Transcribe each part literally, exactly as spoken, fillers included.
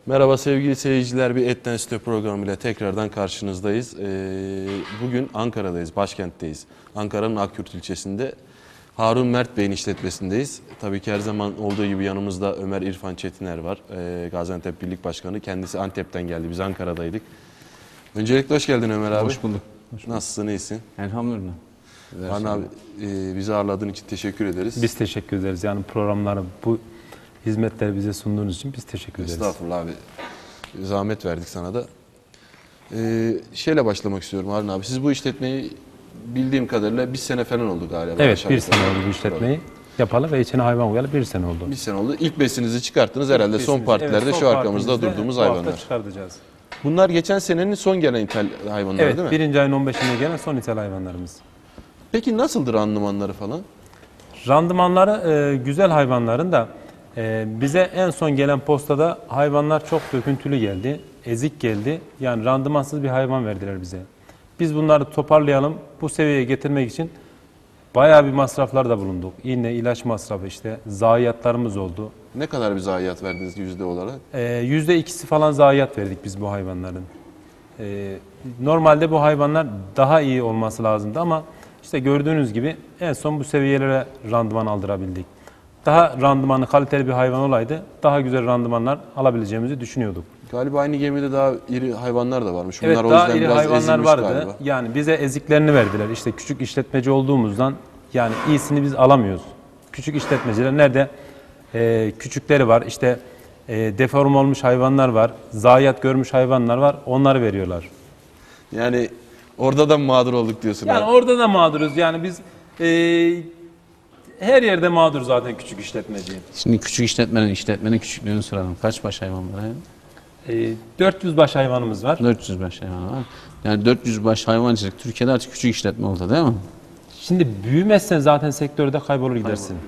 Merhaba sevgili seyirciler, bir Etten Süte programıyla tekrardan karşınızdayız. Ee, bugün Ankara'dayız, başkentteyiz. Ankara'nın Akyurt ilçesinde Harun Mert Bey'in işletmesindeyiz. Tabii ki her zaman olduğu gibi yanımızda Ömer İrfan Çetiner var. Ee, Gaziantep Birlik Başkanı. Kendisi Antep'ten geldi, biz Ankara'daydık. Öncelikle hoş geldin Ömer abi. Hoş bulduk. Hoş bulduk. Nasılsın, iyisin? Elhamdülillah. Harun abi, e, bizi ağırladığın için teşekkür ederiz. Biz teşekkür ederiz. Yani programları, bu hizmetleri bize sunduğunuz için biz teşekkür ederiz. Estağfurullah abi. Zahmet verdik sana da. Ee, şeyle başlamak istiyorum Harun abi. Siz bu işletmeyi bildiğim kadarıyla bir sene falan oldu galiba. Evet, bir sene oldu bu işletmeyi yapalı ve içine hayvan koyalı bir sene oldu. Bir sene oldu. İlk besinizi çıkarttınız herhalde. Son partilerde evet, son şu arkamızda partimizde durduğumuz bu hayvanlar. hafta çıkartacağız. Bunlar geçen senenin son gelen ithal hayvanları Evet, değil mi? birinci ayın on beşinde gelen son ithal hayvanlarımız. Peki nasıldır randımanları falan? Randımanları e, güzel hayvanların da e, bize en son gelen postada hayvanlar çok döküntülü geldi, ezik geldi. Yani randımansız bir hayvan verdiler bize. Biz bunları toparlayalım, bu seviyeye getirmek için bayağı bir masraflar da bulunduk. İğne, ilaç masrafı, işte zayiatlarımız oldu. Ne kadar bir zayiat verdiniz yüzde olarak? Ee, yüzde ikisi falan zayiat verdik biz bu hayvanların. Ee, normalde bu hayvanlar daha iyi olması lazımdı ama işte gördüğünüz gibi en son bu seviyelere randıman aldırabildik. Daha randımanlı, kaliteli bir hayvan olaydı daha güzel randımanlar alabileceğimizi düşünüyorduk. Galiba aynı gemide daha iri hayvanlar da varmış. Bunlar Evet, o daha yüzden iri biraz hayvanlar ezilmiş vardı. galiba. Yani bize eziklerini verdiler. İşte küçük işletmeci olduğumuzdan yani iyisini biz alamıyoruz. Küçük işletmeciler nerede? Ee, küçükleri var. İşte e, deform olmuş hayvanlar var. Zayiat görmüş hayvanlar var. Onları veriyorlar. Yani orada da mağdur olduk diyorsun. Yani abi. orada da mağduruz. Yani biz e, her yerde mağdur zaten küçük işletmeci. Şimdi küçük işletmenin, işletmenin küçüklüğünü soralım. Kaç baş hayvan var? E, dört yüz baş hayvanımız var. dört yüz baş hayvan var. Yani dört yüz baş hayvancılık Türkiye'de artık küçük işletme oldu değil mi? Şimdi büyümezsen zaten sektörde kaybolur gidersin.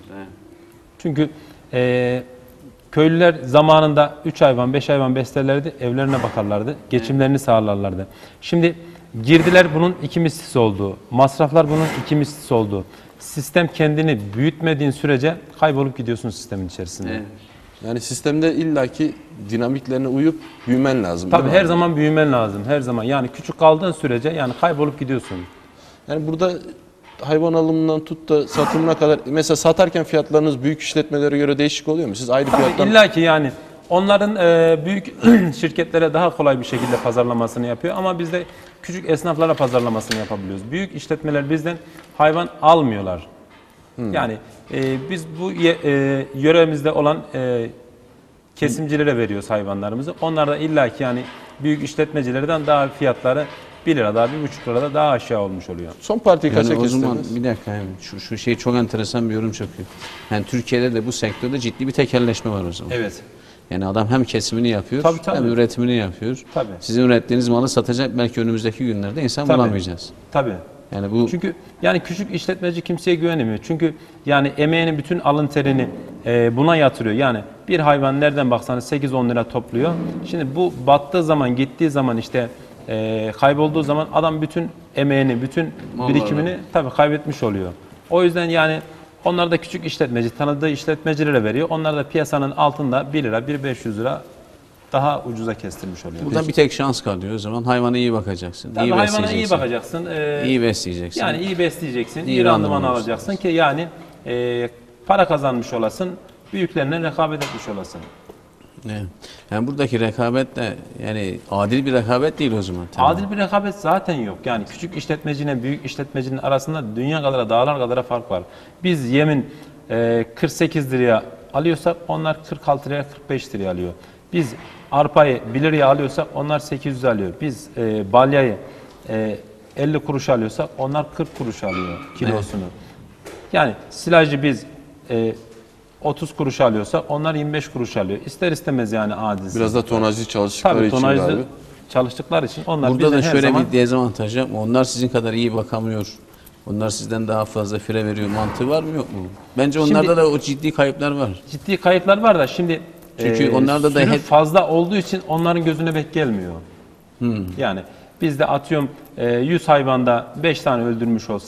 Çünkü e, köylüler zamanında üç hayvan, beş hayvan beslerlerdi, evlerine bakarlardı, geçimlerini sağlarlardı. Şimdi girdiler bunun iki mislisi oldu, masraflar bunun iki mislisi oldu. Sistem kendini büyütmediğin sürece kaybolup gidiyorsun sistemin içerisinde. Evet. Yani sistemde illaki dinamiklerine uyup büyümen lazım. Tabii değil mi her abi? zaman büyümen lazım, her zaman. Yani küçük kaldığın sürece yani kaybolup gidiyorsun. Yani burada hayvan alımından tut da satımına kadar mesela satarken fiyatlarınız büyük işletmelere göre değişik oluyor mu? Siz ayrı fiyattan... İlla ki yani onların e, büyük şirketlere daha kolay bir şekilde pazarlamasını yapıyor ama biz de küçük esnaflara pazarlamasını yapabiliyoruz. Büyük işletmeler bizden hayvan almıyorlar. Hmm. Yani e, biz bu ye, e, yöremizde olan e, kesimcilere veriyoruz hayvanlarımızı. Onlar da illa ki yani büyük işletmecilerden daha fiyatları bir lira daha, bir buçuk lira da daha aşağı olmuş oluyor. Son partiyi kaça Yani o kestiniz? zaman bir dakika yani şu, şu şey çok enteresan bir yorum çakıyor. Yani Türkiye'de de bu sektörde ciddi bir tekelleşme var o zaman. Evet. Yani adam hem kesimini yapıyor Tabii, tabii. hem üretimini yapıyor. Tabii. Sizin ürettiğiniz malı satacak belki önümüzdeki günlerde insan Tabii. bulamayacağız. Tabii. Yani bu Çünkü yani küçük işletmeci kimseye güvenemiyor. Çünkü yani emeğinin bütün alın terini e, buna yatırıyor. Yani bir hayvan nereden baksanız sekiz on lira topluyor. Şimdi bu battığı zaman, gittiği zaman işte e, kaybolduğu zaman adam bütün emeğini, bütün Vallahi birikimini tabii kaybetmiş oluyor. O yüzden yani onlar da küçük işletmeci, tanıdığı işletmecilere veriyor. Onlar da piyasanın altında bir lira, bir beş yüz lira daha ucuza kestirmiş oluyor. buradan bir tek şans kalıyor o zaman. Hayvana iyi bakacaksın. Tabii iyi hayvana iyi besleyeceksin. bakacaksın. E, İyi besleyeceksin. Yani iyi besleyeceksin, iyi, İyi randıman randıman alacaksın ki yani e, para kazanmış olasın, büyüklerine rekabet etmiş olasın. Evet. Yani buradaki rekabet de yani adil bir rekabet değil o zaman. Tamam. Adil bir rekabet zaten yok. Yani küçük işletmecinin, büyük işletmecinin arasında dünya kadar, dağlar kadar fark var. Biz yemin e, kırk sekiz liraya alıyorsak onlar kırk altı liraya, kırk beş liraya alıyor. Biz arpayı bir liraya alıyorsak onlar sekiz yüz alıyor. Biz e, balyayı e, elli kuruş alıyorsak onlar kırk kuruş alıyor kilosunu. Evet. Yani silajı biz e, otuz kuruş alıyorsa onlar yirmi beş kuruş alıyor. İster istemez yani adil. Biraz da tonajlı çalıştıkları Tabii, için tonajlı galiba. çalıştıkları için onlar Burada da bizden her şöyle zaman bir dezavantaj var. Onlar sizin kadar iyi bakamıyor. Onlar sizden daha fazla fire veriyor mantığı var mı yok mu? Bence onlarda Şimdi- da o ciddi kayıplar var. ciddi kayıplar var da şimdi Çünkü onlarda da sürü hep- fazla olduğu için onların gözüne pek gelmiyor. Yani biz de atıyorum e, yüz hayvanda beş tane öldürmüş olsak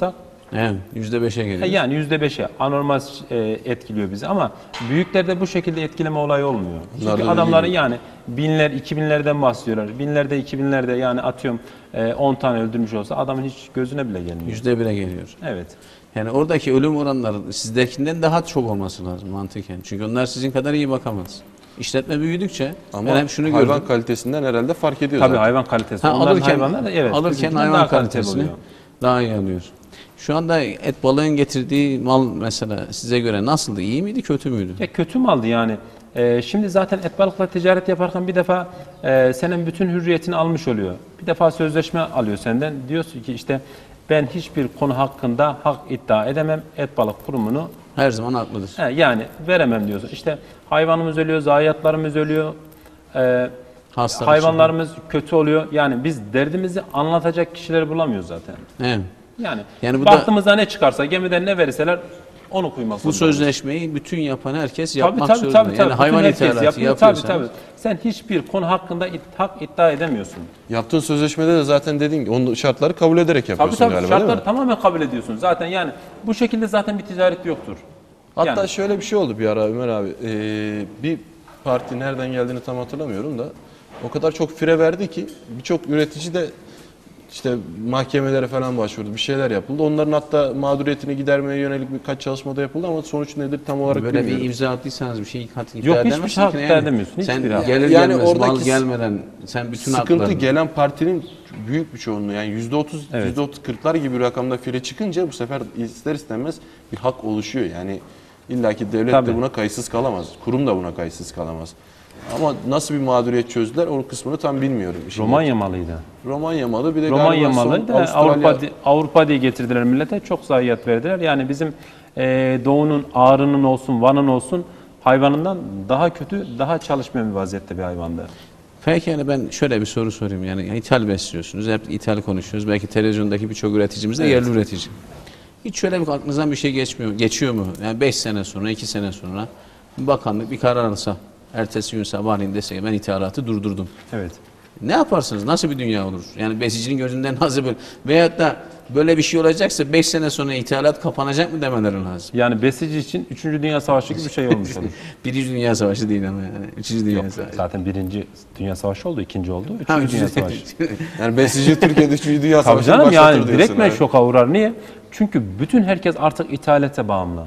Evet, yüzde beşe geliyor. E Yani yüzde beşe anormal e, etkiliyor bizi ama büyüklerde bu şekilde etkileme olayı olmuyor. Çünkü Bunlar da adamların öyle yani binler, iki binlerden bahsediyorlar. Binlerde, iki binlerde yani atıyorum e, on tane öldürmüş olsa adamın hiç gözüne bile gelmiyor. Yüzde bire geliyor. Evet. Yani oradaki ölüm oranları sizdekinden daha çok olması lazım mantıken. Çünkü onlar sizin kadar iyi bakamaz. İşletme büyüdükçe Ama ben hep şunu hayvan gördüm. kalitesinden herhalde fark ediyor Tabii zaten. hayvan kalitesi. Ha, Onların alırken hayvanları da evet. alırken bizimkinden hayvan daha kaliteli kalitesini oluyor. daha iyi alıyor. Şu anda et balığın getirdiği mal mesela size göre nasıldı? İyi miydi, kötü müydü? Ya kötü maldı yani. Ee, şimdi zaten et balıkla ticaret yaparken bir defa e, senin bütün hürriyetini almış oluyor. Bir defa sözleşme alıyor senden. Diyorsun ki işte ben hiçbir konu hakkında hak iddia edemem. Et balık kurumunu Her zaman haklıdır. he, yani veremem diyorsun. İşte hayvanımız ölüyor, zayiatlarımız ölüyor. E, Hastalık hayvanlarımız kötü oluyor. Yani biz derdimizi anlatacak kişileri bulamıyoruz zaten. Evet. Yani, Yani bu da- baktığımızda ne çıkarsa gemiden ne verirseler onu koymak Bu zorundayız. sözleşmeyi bütün yapan herkes Tabii yapmak tabii zorunda. tabii. tabii. Yani hayvan Bütün herkes ithalatı yapıyor. yapıyorsanız. Tabii tabii. Sen hiçbir konu hakkında it- hak iddia edemiyorsun. Yaptığın sözleşmede de zaten dediğin gibi onun şartları kabul ederek Tabii yapıyorsun tabii galiba değil şartları mi? tamamen kabul ediyorsun. Zaten yani bu şekilde zaten bir ticaret yoktur. Hatta Yani- şöyle bir şey oldu bir ara Ömer abi. Ee, bir parti nereden geldiğini tam hatırlamıyorum da o kadar çok fire verdi ki birçok üretici de işte mahkemelere falan başvurdu. Bir şeyler yapıldı. Onların hatta mağduriyetini gidermeye yönelik birkaç çalışma da yapıldı ama sonuç nedir tam olarak Böyle bilmiyorum. bir imza attıysanız bir şey kat iddia Yok, hiçbir edemezsin şey hak ki iddia yani. edemiyorsun. Sen Hiçbir hak. gelir Yani gelmez mal oradaki gelmeden sen bütün Sıkıntı haklarını. gelen partinin büyük bir çoğunluğu yani yüzde otuz, Evet. yüzde otuz kırklar gibi bir rakamda fire çıkınca bu sefer ister istemez bir hak oluşuyor. Yani illaki devlet Tabii. de buna kayıtsız kalamaz. Kurum da buna kayıtsız kalamaz. Ama nasıl bir mağduriyet çözdüler o kısmını tam bilmiyorum. Şimdi Romanya malıydı. Romanya malı bir de Romanya galiba son malı da Avustralya- Avrupa di- Avrupa diye getirdiler millete. Çok zayiat verdiler. Yani bizim e, doğunun, Ağrı'nın olsun, Van'ın olsun hayvanından daha kötü, daha çalışmayan bir vaziyette bir hayvandı. Peki yani ben şöyle bir soru sorayım. Yani ithal besliyorsunuz. Hep ithal konuşuyoruz. Belki televizyondaki birçok üreticimiz de Evet. yerli üretici. Hiç şöyle bir aklınızdan bir şey geçmiyor, geçiyor mu? Yani beş sene sonra, iki sene sonra bakanlık bir karar alsa, ertesi gün sabahleyin dese ki ben ithalatı durdurdum. Evet. Ne yaparsınız? Nasıl bir dünya olur? Yani besicinin gözünden nasıl böyle? Veyahut da böyle bir şey olacaksa beş sene sonra ithalat kapanacak mı demeleri lazım. Yani besici için üçüncü Dünya Savaşı gibi bir şey olmuş olur. Birinci Dünya Savaşı değil ama yani. Üçüncü Dünya Yok, Savaşı. zaten birinci Dünya Savaşı oldu, ikinci oldu, Ha, üçüncü Dünya üçüncü- Savaşı. Yani besici Türkiye'de üçüncü Dünya Tabii Savaşı'nı canım başlatır yani diyorsun. direktmen yani. şoka uğrar. Niye? Çünkü bütün herkes artık ithalete bağımlı.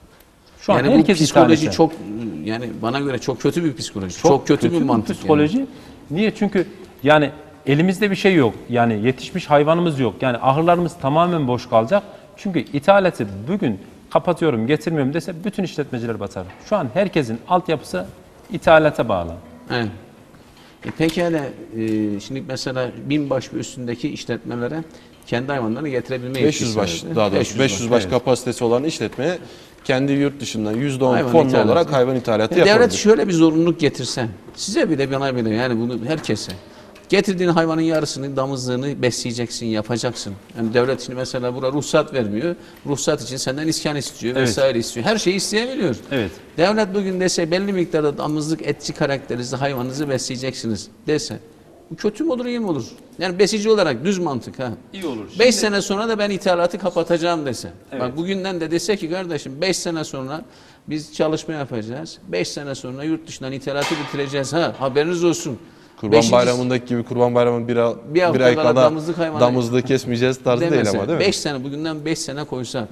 Şu an Yani bu herkes psikoloji ithalete. çok yani bana göre çok kötü bir psikoloji. Çok, Çok kötü, bir mantık. yani. psikoloji. Niye? Çünkü yani elimizde bir şey yok. Yani yetişmiş hayvanımız yok. Yani ahırlarımız tamamen boş kalacak. Çünkü ithaleti bugün kapatıyorum, getirmiyorum dese bütün işletmeciler batar. Şu an herkesin altyapısı ithalata bağlı. Evet. E peki hele e, şimdi mesela binbaş ve üstündeki işletmelere kendi hayvanlarını getirebilme beş yüz yetkisi baş verdi. daha doğrusu beş yüz baş evet. kapasitesi olan işletmeye kendi yurt dışından yüzde on Hayvan fonlu ithalatı. olarak hayvan ithalatı Ya devlet yapabilir. şöyle bir zorunluluk getirse, size bile bana bile yani bunu herkese. Getirdiğin hayvanın yarısını, damızlığını besleyeceksin, yapacaksın. Yani devlet şimdi mesela burada ruhsat vermiyor. Ruhsat için senden iskan istiyor Evet. vesaire istiyor. Her şeyi isteyebiliyor. Evet. Devlet bugün dese belli miktarda damızlık, etçi karakterinizi, hayvanınızı besleyeceksiniz dese. Bu kötü mü olur, iyi mi olur? Yani besici olarak düz mantık ha. İyi olur. beş sene sonra da ben ithalatı kapatacağım dese. Evet. Bak bugünden de dese ki kardeşim beş sene sonra biz çalışma yapacağız. beş sene sonra yurt dışından ithalatı bitireceğiz ha. Haberiniz olsun. Kurban Beşinci- Bayramı'ndaki gibi Kurban Bayramı'nın bir, a- Bir hafta bir ay kala kala damızlık hayvanı- damızlığı kesmeyeceğiz tarzı değil demese, ama değil mi? beş sene bugünden beş sene koysa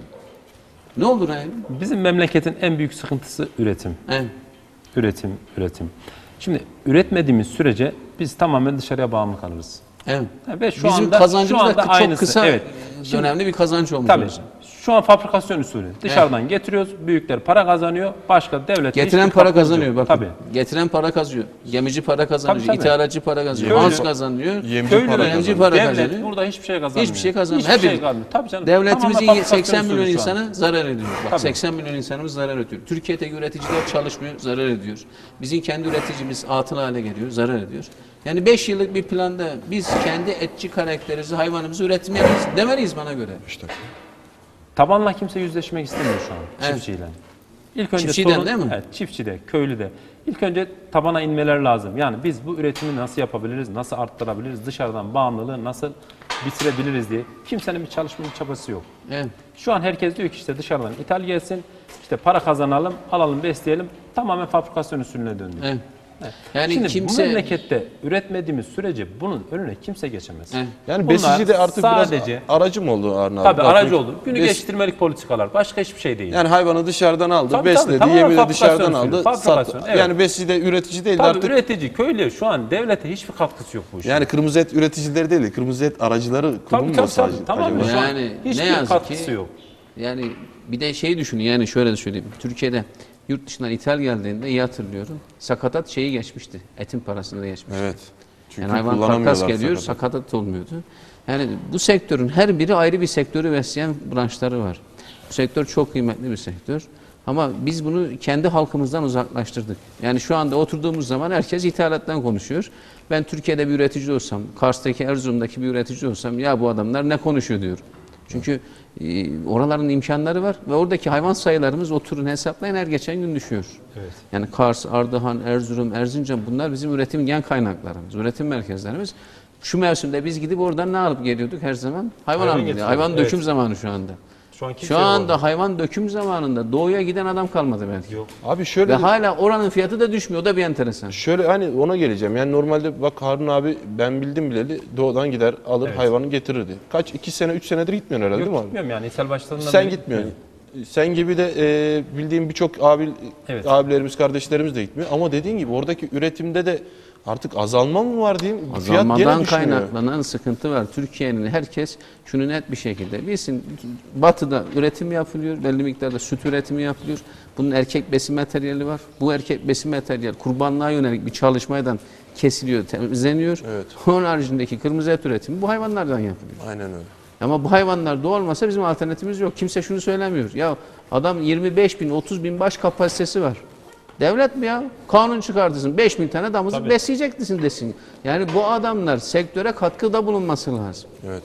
ne olur yani? Bizim memleketin en büyük sıkıntısı üretim. He. Üretim, üretim. Şimdi üretmediğimiz sürece biz tamamen dışarıya bağımlı kalırız. Evet. Ve şu Bizim anda, kazancımız şu da anda çok aynısı. kısa Evet. Şimdi, önemli bir kazanç olmuş. tabii. olacak. Şu an fabrikasyon usulü. Dışarıdan getiriyoruz. Büyükler para kazanıyor. Başka devlet Getiren para kazanıyor bak. Tabii. Getiren para kazanıyor. Gemici para kazanıyor. Tabii, tabii. İthalatçı para kazanıyor. Köylü- Mans kazanıyor. Yemci Köylü para ve yemci kazanıyor. para devlet kazanıyor. burada hiçbir şey kazanmıyor. Hiçbir şey kazanmıyor. Hiçbir şey Hepimiz. kazanmıyor. Tabii canım. Devletimizin Tamamen fabrikasyon seksen milyon usulü şu an. insanı zarar ediyor. Bak Tabii. seksen milyon insanımız zarar ediyor. Türkiye'deki üreticiler çalışmıyor, zarar ediyor. Bizim kendi üreticimiz atıl hale geliyor, zarar ediyor. Yani beş yıllık bir planda biz kendi etçi karakterimizi, hayvanımızı üretmeliyiz demeliyiz bana göre. İşte. Tabanla kimse yüzleşmek istemiyor şu an Evet. çiftçiyle. İlk önce Çiftçiden sorun, değil mi? Evet, çiftçide, köylüde. İlk önce tabana inmeler lazım. Yani biz bu üretimi nasıl yapabiliriz, nasıl arttırabiliriz, dışarıdan bağımlılığı nasıl bitirebiliriz diye. Kimsenin bir çalışma bir çabası yok. Evet. Şu an herkes diyor ki işte dışarıdan ithal gelsin, işte para kazanalım, alalım, besleyelim. Tamamen fabrikasyon usulüne döndü. Evet. Evet. Yani Şimdi kimse- bu memlekette üretmediğimiz sürece bunun önüne kimse geçemez. Evet. Yani Bunlar besici de artık sadece, biraz aracı mı oldu Harun abi? tabii Daha aracı çok oldu. Günü bes- geçiştirmelik politikalar. Başka hiçbir şey değil. Yani hayvanı dışarıdan aldı, Tabii, besledi, tabii, tamamen yemini fabrikasyon dışarıdan usulü, aldı, fabrikasyon, sattı. evet. Yani besici de üretici değil tabii artık. üretici, köylü şu an devlete hiçbir katkısı yok bu işin. Yani kırmızı et üreticileri değil, kırmızı et aracıları kurum tabii, mu tabii, sadece? tabii, tamamen acaba? şu an Yani hiçbir ne yazık katkısı ki yok. yani bir de şey düşünün, yani şöyle de söyleyeyim. Türkiye'de yurt dışından ithal geldiğinde iyi hatırlıyorum. Sakatat şeyi geçmişti. Etin parasını da geçmişti. Evet. Çünkü Yani hayvan kullanamıyorlar karkas geliyor, sakatat. sakatat olmuyordu. Yani bu sektörün her biri ayrı bir sektörü besleyen branşları var. Bu sektör çok kıymetli bir sektör. Ama biz bunu kendi halkımızdan uzaklaştırdık. Yani şu anda oturduğumuz zaman herkes ithalattan konuşuyor. Ben Türkiye'de bir üretici olsam, Kars'taki, Erzurum'daki bir üretici olsam ya bu adamlar ne konuşuyor diyor. Çünkü e, oraların imkanları var ve oradaki hayvan sayılarımız oturun hesaplayın her geçen gün düşüyor. Evet. Yani Kars, Ardahan, Erzurum, Erzincan bunlar bizim üretim gen kaynaklarımız, üretim merkezlerimiz. Şu mevsimde biz gidip oradan ne alıp geliyorduk her zaman? Hayvan, Hayvan alıp geliyor. getiriyorduk, Hayvan evet. döküm zamanı şu anda. Şu, an kimse Şu yok anda orada. hayvan döküm zamanında doğuya giden adam kalmadı belki. Yok. Abi şöyle Ve de- hala oranın fiyatı da düşmüyor. O da bir enteresan. şöyle hani ona geleceğim. Yani normalde bak Harun abi ben bildim bileli doğudan gider alır Evet. hayvanı getirirdi. Kaç iki sene üç senedir gitmiyorsun herhalde Yok değil mi abi? gitmiyorum yani ithal başladığından Sen beri gitmiyorsun. Sen gibi de e, bildiğim birçok abi Evet. abilerimiz, kardeşlerimiz de gitmiyor. Ama dediğin gibi oradaki üretimde de artık azalma mı var diyeyim? Fiyat gene Azalmadan düşmüyor. kaynaklanan sıkıntı var. Türkiye'nin herkes şunu net bir şekilde bilsin. Batı'da üretim yapılıyor. Belli miktarda süt üretimi yapılıyor. Bunun erkek besin materyali var. Bu erkek besin materyal kurbanlığa yönelik bir çalışmaydan kesiliyor, temizleniyor. Evet. Onun haricindeki kırmızı et üretimi bu hayvanlardan yapılıyor. Aynen öyle. Ama bu hayvanlar da olmasa bizim alternatifimiz yok. Kimse şunu söylemiyor. Ya adam yirmi beş bin, otuz bin baş kapasitesi var. Devlet mi ya? Kanun çıkartırsın. beş bin tane damızlık Tabii. besleyeceksin desin. Yani bu adamlar sektöre katkıda bulunması lazım. Evet.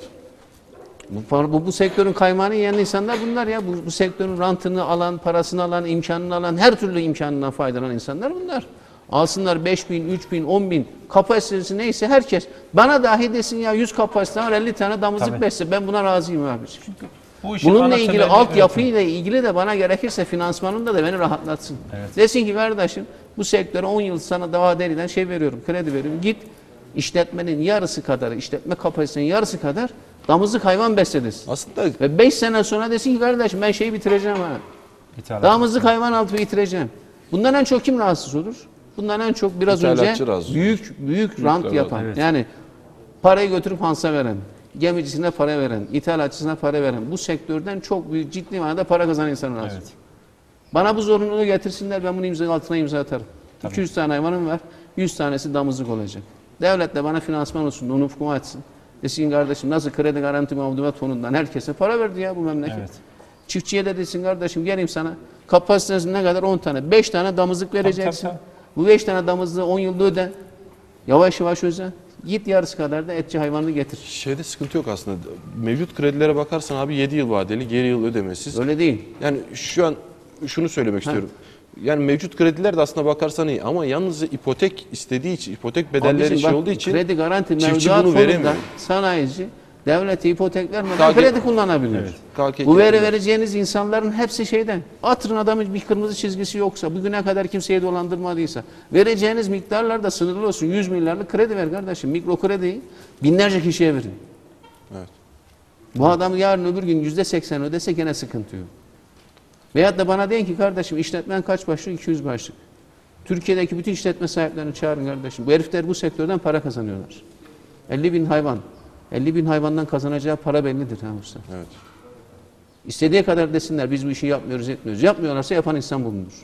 Bu, bu, bu sektörün kaymağını yiyen insanlar bunlar ya. Bu, bu sektörün rantını alan, parasını alan, imkanını alan, her türlü imkanından faydalanan insanlar bunlar. Alsınlar beş bin, üç bin, on bin kapasitesi neyse herkes. Bana dahi desin ya yüz kapasite var elli tane damızlık Tabii. besle. Ben buna razıyım abi. Bu işin Bununla ana ilgili temeli altyapıyla ilgili de bana gerekirse finansmanında da beni rahatlatsın. Evet. Desin ki kardeşim bu sektöre on yıl sana daha deriden şey veriyorum, kredi veriyorum. Git işletmenin yarısı kadar, işletme kapasitenin yarısı kadar damızlık hayvan besle desin. Aslında Ve beş sene sonra desin ki kardeşim ben şeyi bitireceğim ha. İthalat. Damızlık hayvan altı bitireceğim. Bundan en çok kim rahatsız olur? Bundan en çok biraz önce İthalatçı rahatsız olur. büyük büyük rant rahatsız. yapan. Evet. Yani parayı götürüp Hans'a veren, gemicisine para veren, ithalatçısına para veren, bu sektörden çok büyük ciddi manada para kazanan insan rahatsız. Evet. Bana bu zorunluluğu getirsinler, ben bunu imza altına imza atarım. Tabii. iki yüz tane hayvanım var, yüz tanesi damızlık olacak. Devlet de bana finansman olsun, onu ufkuma açsın. Desin kardeşim nasıl kredi garanti mevduat fonundan herkese para verdi ya bu memleket. Evet. Çiftçiye de desin kardeşim geleyim sana kapasitesi ne kadar on tane, beş tane damızlık vereceksin. tabii, Bu beş tane damızlığı on yılda öde. Yavaş yavaş öde. Git yarısı kadar da etçi hayvanını getir. şeyde sıkıntı yok aslında. Mevcut kredilere bakarsan abi yedi yıl vadeli, geri yıl ödemesiz. Öyle değil. Yani şu an şunu söylemek Ha. istiyorum. Yani mevcut krediler de aslında bakarsan iyi ama yalnızca ipotek istediği için, ipotek bedelleri Abicim şey bak, olduğu için kredi garanti çiftçi mevduat bunu fonundan veremiyor. sanayici devlete ipotek vermeden K G kredi kullanabiliyor. Evet. K K Bu veri K'ler. vereceğiniz insanların hepsi şeyden. Atırın adamın bir kırmızı çizgisi yoksa, bugüne kadar kimseyi dolandırmadıysa, vereceğiniz miktarlar da sınırlı olsun. yüz milyarlık kredi ver kardeşim. Mikro krediyi binlerce kişiye verin. Evet. Bu adam yarın öbür gün yüzde seksen ödese gene sıkıntı yok. Veyahut da bana deyin ki kardeşim işletmen kaç başlık? iki yüz başlık. Türkiye'deki bütün işletme sahiplerini çağırın kardeşim. Bu herifler bu sektörden para kazanıyorlar. elli bin hayvan. elli bin hayvandan kazanacağı para bellidir ha usta. Evet. İstediği kadar desinler biz bu işi yapmıyoruz etmiyoruz. Yapmıyorlarsa yapan insan bulunur.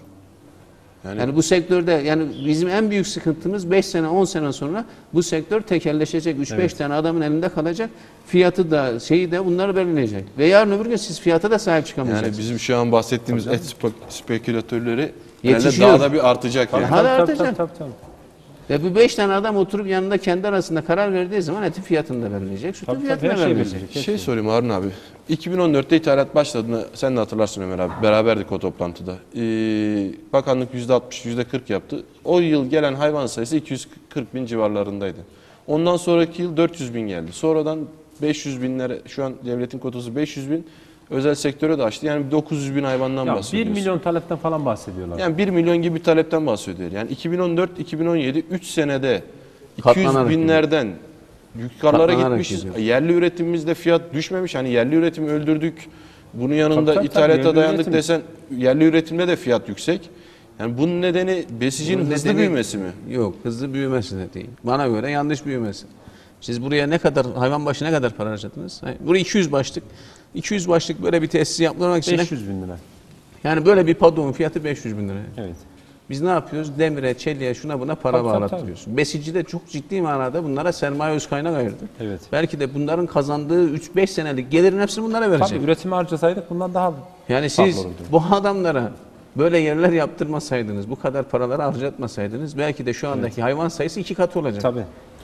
Yani, Yani bu sektörde yani bizim en büyük sıkıntımız beş sene on sene sonra bu sektör tekelleşecek. üç beş Evet. tane adamın elinde kalacak. Fiyatı da şeyi de bunları belirleyecek. Ve yarın öbür gün siz fiyata da sahip çıkamayacaksınız. yani bizim şu an bahsettiğimiz et spe- spekülatörleri herhalde Yetişiyor. daha da bir artacak yani. Daha da Tabii, artacak. tabii, tabii, tabii. Ve bu beş tane adam oturup yanında kendi arasında karar verdiği zaman etin fiyatını da belirleyecek, sütün Tabii, fiyatını tabii, da her şey belirleyecek. belirleyecek. Şey sorayım Harun abi. iki bin on dörtte ithalat başladığında sen de hatırlarsın Ömer abi. Beraberdik o toplantıda. Ee, bakanlık yüzde altmış, yüzde kırk yaptı. O yıl gelen hayvan sayısı iki yüz kırk bin civarlarındaydı. Ondan sonraki yıl dört yüz bin geldi. Sonradan beş yüz binlere, şu an devletin kotası beş yüz bin, özel sektöre de açtı. Yani dokuz yüz bin hayvandan Ya bir bahsediyoruz. milyon talepten falan bahsediyorlar. Yani bir milyon gibi bir talepten bahsediyor. Yani iki bin on dört iki bin on yedi üç senede iki yüz Katlanarak binlerden yukarılara Katlanarak gitmişiz. gidiyor. Yerli üretimimizde fiyat düşmemiş. Hani yerli üretimi öldürdük. Bunun yanında Tabii, tabii, ithalata tabii, yerli dayandık üretim. desen yerli üretimde de fiyat yüksek. Yani bunun nedeni besicinin Bunun hızlı nedeni- büyümesi mi? Yok, hızlı büyümesi de değil. Bana göre yanlış büyümesi. Siz buraya ne kadar, hayvan başı ne kadar para harcadınız? Hayır, buraya iki yüz başlık. iki yüz başlık böyle bir tesis yaptırmak için. beş yüz bin lira. Yani böyle bir padoğun fiyatı beş yüz bin lira. Evet. Biz ne yapıyoruz? Demire, çeliğe, şuna buna para Tabii, tabii, bağlattırıyoruz. Besici de çok ciddi manada bunlara sermaye öz kaynak ayırdı. Evet. Belki de bunların kazandığı üç beş senelik gelirin hepsini bunlara verecek. Tabii üretimi harcasaydık bundan daha Yani siz farklı olurdu. bu adamlara böyle yerler yaptırmasaydınız, bu kadar paraları harcatmasaydınız belki de şu andaki hayvan sayısı iki katı olacak. Tabii.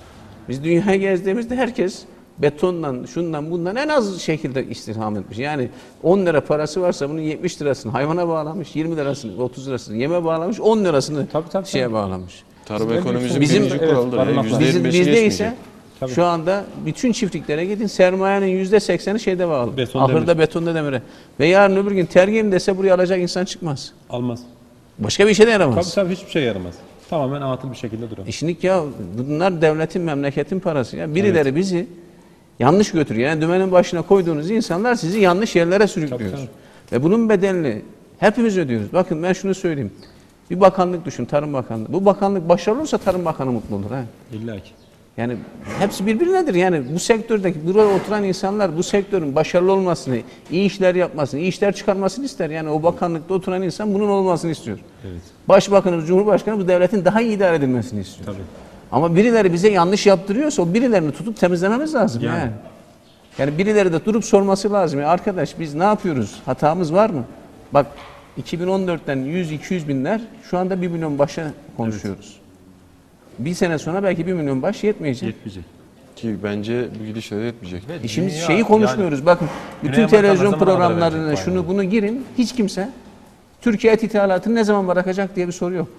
Biz dünyayı gezdiğimizde herkes betondan, şundan, bundan en az şekilde istirham etmiş. Yani on lira parası varsa bunun yetmiş lirasını hayvana bağlamış, yirmi lirasını, otuz lirasını yeme bağlamış, on lirasını Tabii, tabii, şeye tabii. bağlamış. Tarım Bizim- ekonomimizin Bizim- birinci Evet, kuralıdır. ya, barınaklar. yüzde Bizim, yirmi beşi bizde geçmeyecek. ise Tabii. şu anda bütün çiftliklere gidin, sermayenin yüzde sekseni şeyde bağlı. Beton, Ahırda, demir. betonda, demire. Ve yarın öbür gün tergim dese buraya alacak insan çıkmaz. Almaz. Başka bir işe de yaramaz. Tabii tabii hiçbir şey yaramaz. Tamamen atıl bir şekilde duruyor. E şimdi ya bunlar devletin, memleketin parası. Ya birileri bizi yanlış götürüyor. Yani dümenin başına koyduğunuz insanlar sizi yanlış yerlere sürüklüyor. Tabii, Ve bunun bedelini hepimiz ödüyoruz. Bakın ben şunu söyleyeyim. Bir bakanlık düşün, Tarım Bakanlığı. Bu bakanlık başarılı olursa Tarım Bakanı mutlu olur. Ha? İlla ki. Yani hepsi birbirinedir. Yani bu sektördeki, buraya oturan insanlar bu sektörün başarılı olmasını, iyi işler yapmasını, iyi işler çıkarmasını ister. Yani o bakanlıkta oturan insan bunun olmasını istiyor. Evet. Başbakanımız, Cumhurbaşkanı bu devletin daha iyi idare edilmesini istiyor. Tabii. Ama birileri bize yanlış yaptırıyorsa o birilerini tutup temizlememiz lazım. Yani. Yani. Yani, birileri de durup sorması lazım. Ya arkadaş biz ne yapıyoruz? Hatamız var mı? Bak iki bin on dörtten yüz iki yüz binler şu anda bir milyon başa konuşuyoruz. Bir sene sonra belki bir milyon baş yetmeyecek. Yetmeyecek. Ki bence bu gidişle de yetmeyecek. E şimdi Dünya, şeyi konuşmuyoruz. Bakın bütün Güney Amerika ne televizyon zamana kadar programlarına verecek bu şunu hayvanı? bunu girin. Hiç kimse Türkiye et ithalatını ne zaman bırakacak diye bir soru yok.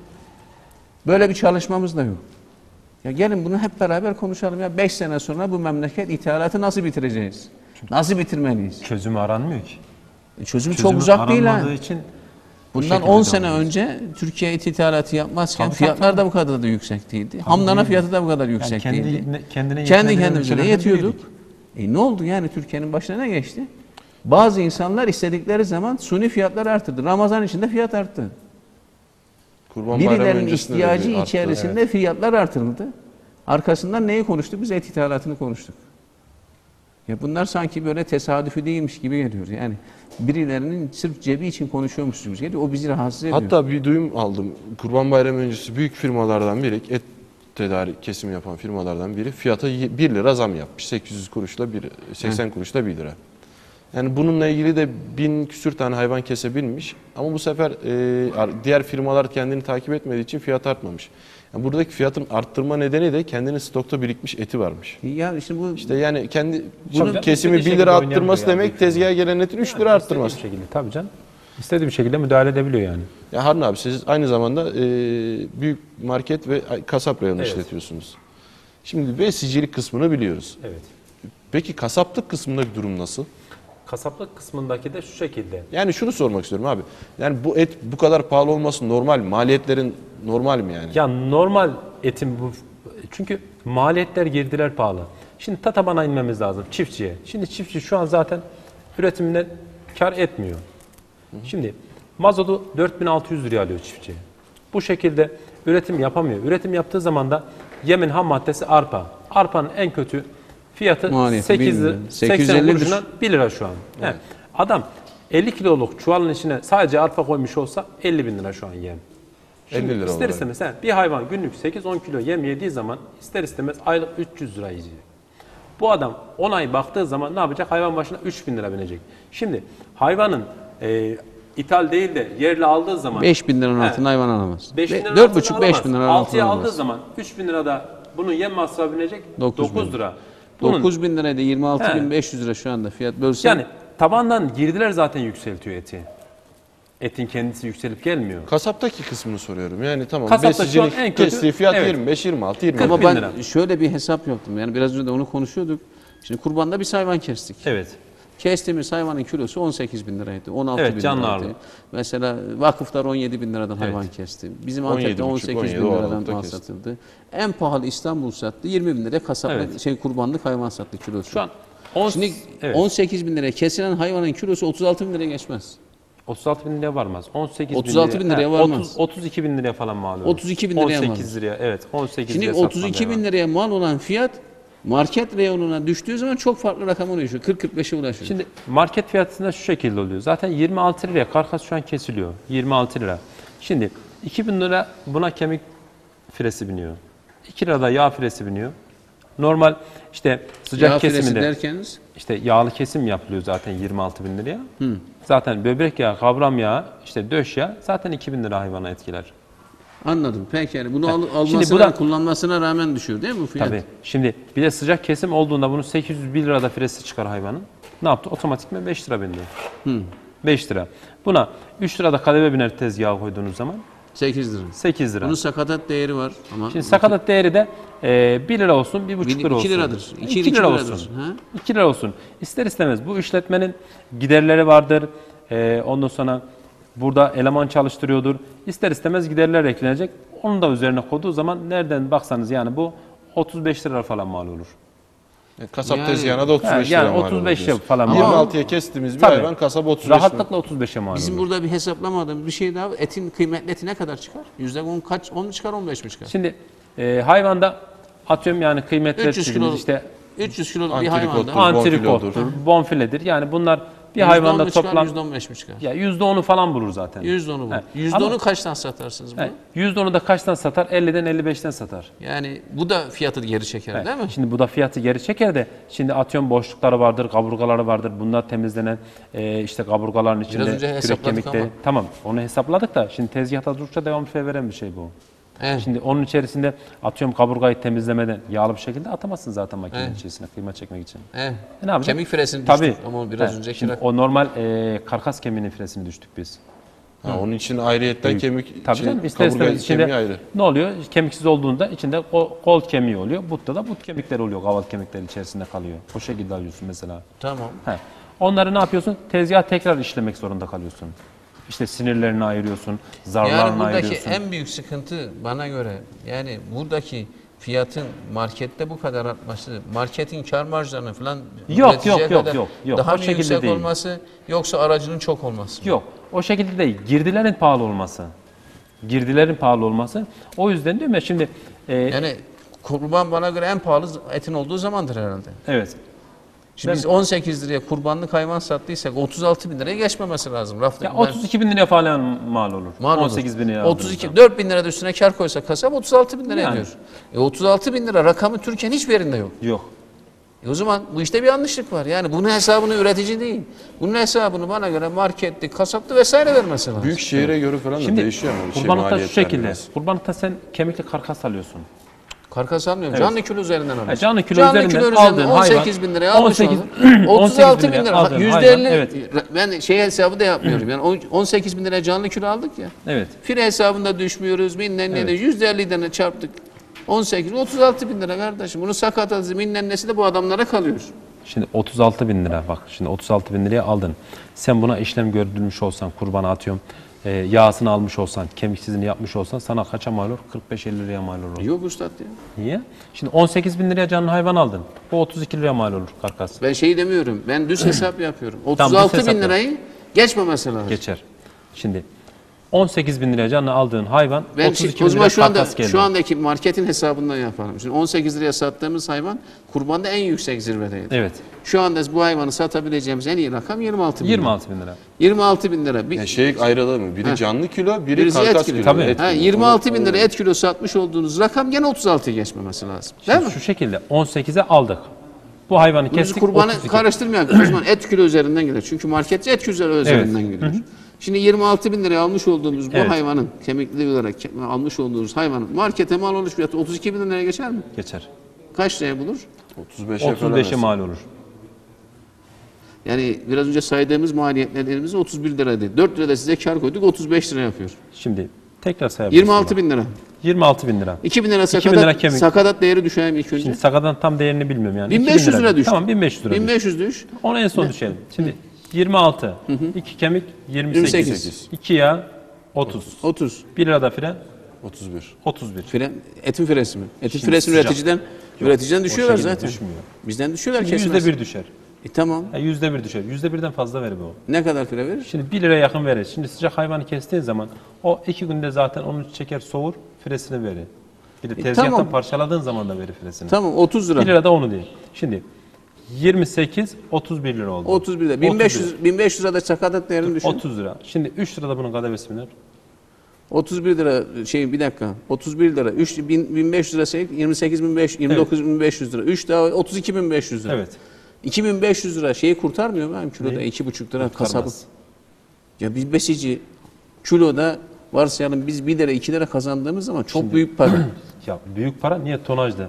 Böyle bir çalışmamız da yok. Ya gelin bunu hep beraber konuşalım. Ya beş sene sonra bu memleket ithalatı nasıl bitireceğiz? Nasıl bitirmeliyiz? Çözümü aranmıyor ki. E çözüm, Çözümü çok uzak değil ha. aranmadığı için bu Bundan şekilde on devam sene ediyoruz. önce Türkiye et ithalatı yapmazken Tabii, fiyatlar tabii. da bu kadar da yüksek değildi. Hamdana değil. fiyatı da bu kadar Yani yüksek kendi, değildi. kendine Kendi yetinebilen kendimize de ülkelerden yetiyorduk. biriydik. E ne oldu yani Türkiye'nin başına ne geçti? Bazı insanlar istedikleri zaman suni fiyatlar arttırdı. Ramazan içinde fiyat arttı. Kurban Bayramı Birilerinin öncesinde de ihtiyacı bir arttı. içerisinde fiyatlar artırıldı. Arkasından neyi konuştuk? Biz et ithalatını konuştuk. Ya bunlar sanki böyle tesadüfi değilmiş gibi geliyor. Yani birilerinin sırf cebi için konuşuyormuş gibi geliyor. O bizi rahatsız ediyor. Hatta bir duyum aldım. Kurban Bayramı öncesi büyük firmalardan biri, et tedarik kesimi yapan firmalardan biri fiyata bir lira zam yapmış. sekiz yüz kuruşla bir, seksen kuruşla bir lira. Yani bununla ilgili de bin küsür tane hayvan kesebilmiş. Ama bu sefer e, diğer firmalar kendini takip etmediği için fiyat artmamış. Yani buradaki fiyatın arttırma nedeni de kendinin stokta birikmiş eti varmış. Ya işte bu İşte yani kendi Bunun bunun kesimi bir istediği lira şekilde arttırması oynayamıyor yani demek büyük tezgaha gelen etin üç lira arttırması. İstediği bir şekilde tabii canım. İstediği bir şekilde müdahale edebiliyor yani. Ya Harun abi siz aynı zamanda e, büyük market ve kasap reyonu Evet. işletiyorsunuz. Şimdi besicilik kısmını biliyoruz. Evet. Peki kasaplık kısmındaki durum nasıl? Kasaplık kısmındaki de şu şekilde. Yani şunu sormak istiyorum abi. Yani bu et bu kadar pahalı olması normal mi? Maliyetlerin normal mi yani? Ya normal etin bu çünkü maliyetler girdiler pahalı. Şimdi ta tabana inmemiz lazım çiftçiye. Şimdi çiftçi şu an zaten üretiminden kar etmiyor. Şimdi mazotu dört bin altı yüz liraya alıyor çiftçi. Bu şekilde üretim yapamıyor. Üretim yaptığı zaman da yemin ham maddesi arpa. Arpanın en kötü fiyatı Maliyeti sekiz, bilmiyorum. seksen sekiz yüz elli kuruşundan bir lira şu an. He. Adam elli kiloluk çuvalın içine sadece arpa koymuş olsa elli bin lira şu an yem. Şimdi elli lira ister olarak. istemez he, bir hayvan günlük sekiz on kilo yem yediği zaman ister istemez aylık üç yüz lira yiyecek. Bu adam on ay baktığı zaman ne yapacak? Hayvan başına üç bin lira binecek. Şimdi hayvanın e, ithal değil de yerli aldığı zaman beş bin liranın He. altında hayvan alamaz. beş bin liranın dört buçuk altına beş bin liranın altında altıya aldığı alamaz. zaman üç bin lirada bunun yem masrafı binecek Dokuz dokuz bin. lira. Bunun, dokuz bin liraydı yirmi altı bin He. beş yüz lira şu anda fiyat bölsen. yani tabandan girdiler zaten yükseltiyor eti. Etin kendisi yükselip gelmiyor. Kasaptaki kısmını soruyorum. Yani tamam Kasapta şu an besicilik en kötü- kestiği fiyat evet. yirmi beş, yirmi altı, yirmi kırk altı. Ama bin ben lira. şöyle bir hesap yaptım. Yani biraz önce de onu konuşuyorduk. Şimdi kurbanda bir hayvan kestik. Evet. Kestiğimiz hayvanın kilosu on sekiz bin liraydı. on altı Evet, bin canlı liraydı. ağırlık. Mesela vakıflar on yedi bin liradan hayvan kesti. Bizim Antep'te on sekiz bin liradan mal satıldı. En pahalı İstanbul sattı. yirmi bin liraya kasaplık Evet. şey kurbanlık hayvan sattı kilosu. Şu an on, Şimdi evet. on sekiz bin liraya kesilen hayvanın kilosu otuz altı bin liraya geçmez. otuz altı bin liraya varmaz. on sekiz otuz altı bin liraya He, varmaz. otuz, otuz iki bin liraya falan mal olur. otuz iki bin liraya on mal sekiz liraya, evet. on sekiz Şimdi liraya otuz iki bin liraya mal olan fiyat market reyonuna düştüğü zaman çok farklı rakama ulaşıyor. kırk kırk beşe ulaşıyor. Şimdi market fiyatında şu şekilde oluyor. Zaten yirmi altı liraya karkas şu an kesiliyor. yirmi altı lira. Şimdi iki bin lira buna kemik firesi biniyor. iki lira da yağ firesi biniyor. Normal işte sıcak Yağ firesi kesiminde derkeniz işte yağlı kesim yapılıyor zaten yirmi altı bin liraya. Hı. Zaten böbrek yağı, kavram yağı, işte döş yağı zaten iki bin lira hayvana etkiler. anladım. Peki yani bunu al, Şimdi almasına, bu da- kullanmasına rağmen düşüyor değil mi bu fiyat? Tabii. Şimdi bir de sıcak kesim olduğunda bunun sekiz yüz bir lirada firesi çıkar hayvanın. Ne yaptı? Otomatikman beş lira bindi. Hı. beş lira. Buna üç lirada kademe biner tezgaha koyduğunuz zaman sekiz lira. sekiz lira. Bunun sakatat değeri var ama Şimdi sakatat değeri de e, bir lira olsun, bir buçuk Bir- lira iki olsun. liradır. İki- iki iki lira liradır. olsun. Ha? iki lira olsun. İster istemez bu işletmenin giderleri vardır. E, ondan sonra burada eleman çalıştırıyordur. İster istemez giderler eklenecek. Onu da üzerine koyduğu zaman nereden baksanız yani bu otuz beş lira falan mal olur. Kasap Yani- tezgahına da otuz beş Yani lira mal otuz beş oluyor. falan mal yirmi olur. altıya kestiğimiz bir Tabii. hayvan kasap otuz beş lira. Rahatlıkla otuz beşe mal bizim olur. burada bir hesaplamadığımız bir şey daha var. Etin kıymetli eti ne kadar çıkar? Yüzde on kaç? on çıkar, on beş mi çıkar? Şimdi e, hayvanda atıyorum yani kıymetli üç yüz dediğimiz kilo, işte üç yüz kiloluk bir Antrikottur. hayvanda antrikottur, bonfilodur. bonfiledir. Yani bunlar bir yüzde on hayvanda mu çıkar, toplam yüzde on beş mi çıkar? ya yüzde onu falan bulur zaten. Yüzde onu bu. He. Yüzde Ama- onu kaçtan satarsınız bunu? He, yüzde onu da kaçtan satar? elliden elli beşten satar. Yani bu da fiyatı geri çeker He, değil mi? Şimdi bu da fiyatı geri çeker de şimdi atıyorum boşlukları vardır, kaburgaları vardır. Bunlar temizlenen e, işte kaburgaların içinde önce kürek hesapladık kemikleri. ama. Tamam onu hesapladık da şimdi tezgahta durdukça devamlı fiyat veren bir şey bu. Evet. Şimdi onun içerisinde atıyorum kaburgayı temizlemeden yağlı bir şekilde atamazsın zaten makinenin Evet. içerisine kıyma çekmek için. Evet. E ne yapacak? Kemik firesini Tabii. düştük ama biraz He, önceki şimdi rakam. o normal e, karkas kemiğinin firesini düştük biz. Ha, onun için ayrıyetten kemik Tabii için canım ister kaburga istemez kemiği içinde ayrı. ne oluyor? Kemiksiz olduğunda içinde o kol kemiği oluyor. Butta da but kemikleri oluyor. Kaval kemikleri içerisinde kalıyor. O şekilde alıyorsun mesela. Tamam. He. Onları ne yapıyorsun? Tezgah tekrar işlemek zorunda kalıyorsun. İşte sinirlerini ayırıyorsun, zarlarını Yani buradaki ayırıyorsun. en büyük sıkıntı bana göre yani buradaki fiyatın markette bu kadar artması, marketin kar marjlarını falan Yok, üreticiye yok, yok, kadar yok, yok. daha O mı şekilde yüksek değil. olması yoksa aracının çok olması mı? Yok. O şekilde değil. Girdilerin pahalı olması. Girdilerin pahalı olması. O yüzden diyorum ya şimdi e, Yani kurban bana göre en pahalı etin olduğu zamandır herhalde. evet. Şimdi Ben- biz on sekiz liraya kurbanlık hayvan sattıysak otuz altı bin liraya geçmemesi lazım. Rafta Ya ben- otuz iki bin liraya falan mal olur. mal olur. on sekiz bin liraya. otuz iki, dört bin lira da üstüne kar koysa kasap otuz altı bin lira Yani. ediyor. E otuz altı bin lira rakamı Türkiye'nin hiçbir yerinde yok. Yok. E o zaman bu işte bir yanlışlık var. Yani bunun hesabını üretici değil. Bunun hesabını bana göre marketli, kasaplı vesaire vermesi lazım. Büyük şehire göre falan da Şimdi değişiyor ama. Şey, kurbanlıkta şu maliyetler şekilde. biraz. Kurbanlıkta sen kemikli karkas alıyorsun. Karkas almıyorum. Evet. Canlı kilo üzerinden alıyorsun. Ha, canlı kilo üzerinden aldığın on sekiz hayvan, bin liraya almış on sekiz oldun. otuz altı bin liraya lira. aldığın yüzde hayvan, elli. evet. Ben şey hesabı da yapmıyorum. Yani on sekiz bin liraya canlı kilo aldık ya. Evet. Fire hesabında düşmüyoruz. Bilmem ne de Evet. yüzde elliden çarptık. on sekiz, otuz altı bin lira kardeşim. Bunu sakatatı bilmem nesi de bu adamlara kalıyor. Şimdi otuz altı bin lira bak. Şimdi otuz altı bin liraya aldın. Sen buna işlem gördürmüş olsan, kurbana atıyorum. E, yağsını almış olsan, kemiksizini yapmış olsan sana kaça mal olur? kırk beş elli liraya mal olur. Yok üstad ya. Niye? Şimdi on sekiz bin liraya canlı hayvan aldın. O otuz iki liraya mal olur karkas. Ben şey demiyorum. Ben düz hesap yapıyorum. düz otuz altı hesap bin yap. lirayı geçmemesi lazım. Geçer. Şimdi on sekiz bin liraya canlı aldığın hayvan Ben otuz şey, iki o bin zaman liraya şu anda karkas geldi. şu andaki marketin hesabından yapalım. Şimdi on sekiz liraya sattığımız hayvan kurbanda en yüksek zirvedeydi. Evet. Şu anda bu hayvanı satabileceğimiz en iyi rakam yirmi altı bin yirmi lira. altı bin lira. yirmi altı bin lira. Bir, Yani şey ayrılır mı? Biri Ha. canlı kilo, biri birisi et karkas kilo. kilo. Tabii. Et Ha, kilo. yirmi altı bin Onu- lira et kilo satmış olduğunuz rakam gene otuz altıya geçmemesi lazım. Değil mi? Şu şekilde on sekize aldık. Bu hayvanı Biz kestik. kurbanı otuz iki. karıştırmayalım. O zaman et kilo üzerinden gider. Çünkü marketçi et kilo üzerinden gidiyor. Şimdi yirmi altı bin liraya almış olduğumuz bu Evet. hayvanın kemikli olarak ke- almış olduğumuz hayvanın markete mal oluş fiyatı otuz iki bin liraya geçer mi? Geçer. Kaç liraya bulur? otuz beşe falan. otuz beşe mal olur. Yani biraz önce saydığımız maliyetlerimiz otuz bir liraydı. dört lirada size kar koyduk otuz beş lira yapıyor. Şimdi tekrar sayabilirsin. yirmi altı bin lira. yirmi altı bin lira. iki bin lira iki bin sakatat, lira kemik. sakatat değeri düşelim ilk önce. Şimdi sakadan tam değerini bilmiyorum yani. bin beş yüz iki bin lira düştü. Tamam bin beş yüz lira. bin düş. beş yüz düş. Ona en son düşelim. Şimdi yirmi altı, iki kemik yirmi sekiz, yirmi sekiz. iki yağ otuz. otuz. bir lira da fren otuz bir. otuz bir. Fren, etin firesi mi? Etin Şimdi firesi sıcak. üreticiden üreticiden düşüyorlar şekilde zaten. düşmüyor. Bizden düşüyorlar Şimdi kesmez. yüzde bir düşer. E tamam. Ya yüzde bir düşer. Yüzde birden fazla verir bu. Ne kadar fire verir? Şimdi bir liraya yakın verir. Şimdi sıcak hayvanı kestiğin zaman o iki günde zaten onu çeker soğur firesini verir. Bir de tezgahtan tamam. parçaladığın zaman da verir firesini. Tamam otuz lira. bir lira da onu değil. Şimdi yirmi sekiz otuz bir lira oldu. otuz bir lira. bin beş yüz bin beş yüz lirada sakatat değerini düşün. otuz lira. Şimdi üç lirada bunun kademesi biner. otuz bir lira şey bir dakika. otuz bir lira. üç bin, bin beş yüz lira şey yirmi sekiz bin beş yüz yirmi dokuz bin beş yüz lira. üç daha otuz iki bin beş yüz lira. Evet. iki bin beş yüz lira şeyi kurtarmıyor mu? Hem kiloda Neyi? iki buçuk lira Kurtarmaz. kasabı. Ya biz besici kiloda varsayalım biz bir lira iki lira kazandığımız zaman çok büyük para. Ya büyük para niye tonajda?